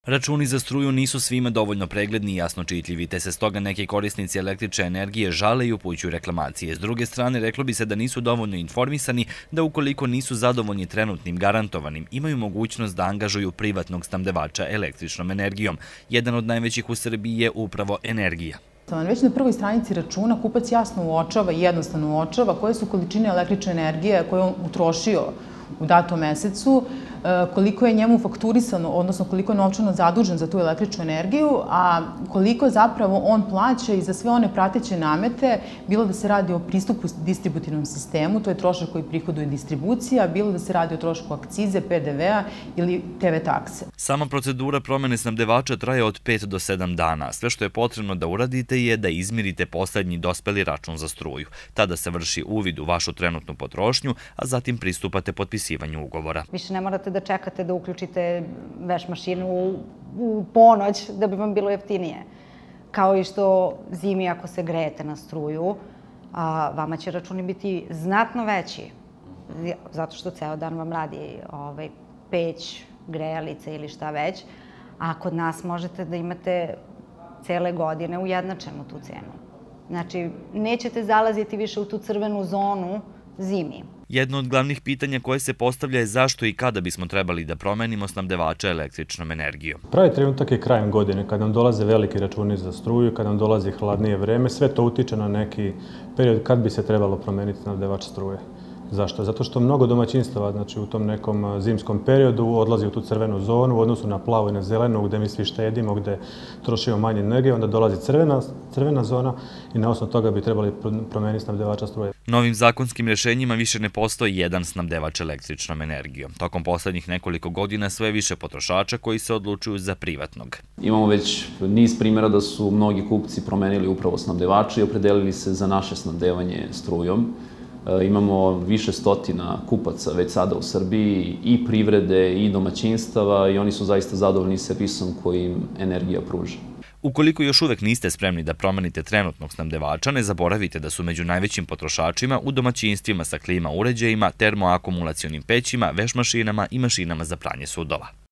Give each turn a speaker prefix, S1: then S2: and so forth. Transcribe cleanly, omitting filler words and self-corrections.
S1: Računi za struju nisu svima dovoljno pregledni i jasno čitljivi, te se stoga neki korisnici električne energije žale i upućuju reklamacije. S druge strane, reklo bi se da nisu dovoljno informisani, da ukoliko nisu zadovoljni trenutnim garantovanim, imaju mogućnost da angažuju privatnog snabdevača električnom energijom. Jedan od najvećih u Srbiji je upravo Energija.
S2: Već na prvoj stranici računa kupac jasno uočava i jednostavno uočava koje su količine električne energije koje on utrošio u datom mesecu, koliko je njemu fakturisano, odnosno koliko je novčano zadužen za tu električnu energiju, a koliko zapravo on plaća i za sve one prateće namete, bilo da se radi o pristupu distributivnom sistemu, to je trošak koji prihoduje distribucija, bilo da se radi o trošku akcize, PDV-a ili TV takse.
S1: Sama procedura promene snabdevača traje od 5 do 7 dana. Sve što je potrebno da uradite je da izmirite poslednji dospeli račun za struju. Tada se vrši uvid u vašu trenutnu potrošnju, a zatim pristupate potpisivanju ugovora.
S3: Više ne morate da čekate da uključite veš mašinu u ponoć da bi vam bilo jeftinije. Kao i što zimi ako se grejete na struju, vama će računi biti znatno veći. Zato što ceo dan vam radi peć, grejalice ili šta već. A kod nas možete da imate cele godine ujednačenu tu cenu. Znači, nećete zalaziti više u tu crvenu zonu zimi.
S1: Jedno od glavnih pitanja koje se postavlja je zašto i kada bismo trebali da promenimo snabdevača električnom energijom.
S4: Pravi trenutak je krajem godine, kad nam dolaze veliki računi za struju, kad nam dolazi hladnije vreme, sve to utiče na neki period kad bi se trebalo promeniti snabdevač struje. Zašto? Zato što mnogo domaćinstava, znači u tom nekom zimskom periodu odlazi u tu crvenu zonu u odnosu na plavu i na zelenu gde mi svi štedimo, gde trošimo manje energije, onda dolazi crvena zona i na osnovu toga bi trebali promeniti snabdevača struje.
S1: Novim zakonskim rešenjima više ne postoji jedan snabdevač električnom energijom. Tokom poslednjih nekoliko godina sve više potrošača koji se odlučuju za privatnog.
S5: Imamo već niz primjera da su mnogi kupci promenili upravo snabdevača i opredelili se za naše snabdevanje strujom. Imamo više stotina kupaca već sada u Srbiji, i privrede i domaćinstava, i oni su zaista zadovoljni servisom koji im Energija pruža.
S1: Ukoliko još uvek niste spremni da promenite trenutnog snabdevača, ne zaboravite da su među najvećim potrošačima u domaćinstvima sa klima uređajima, termoakumulacionim pećima, veš mašinama i mašinama za pranje sudova.